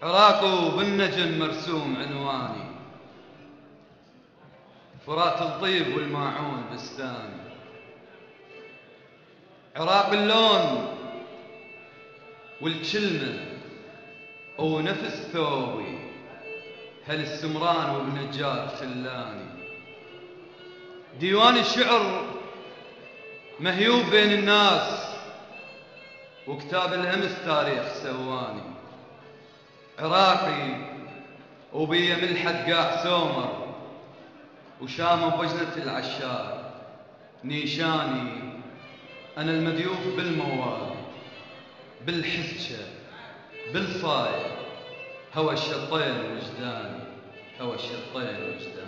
عراق بالنجم مرسوم عنواني، فرات الطيب والماعون بستاني. عراق اللون والكلمة ونفس ثوبي، هل السمران وبنجار خلاني. ديوان الشعر مهيوب بين الناس، وكتاب الأمس تاريخ سواني. عراقي وبيا ملحد قاع سومر، وشام بوجنة العشار نيشاني. أنا المديوف بالموال، بالحسشة، بالصاير، هوى الشطين وجداني، هوى الشطين وجداني.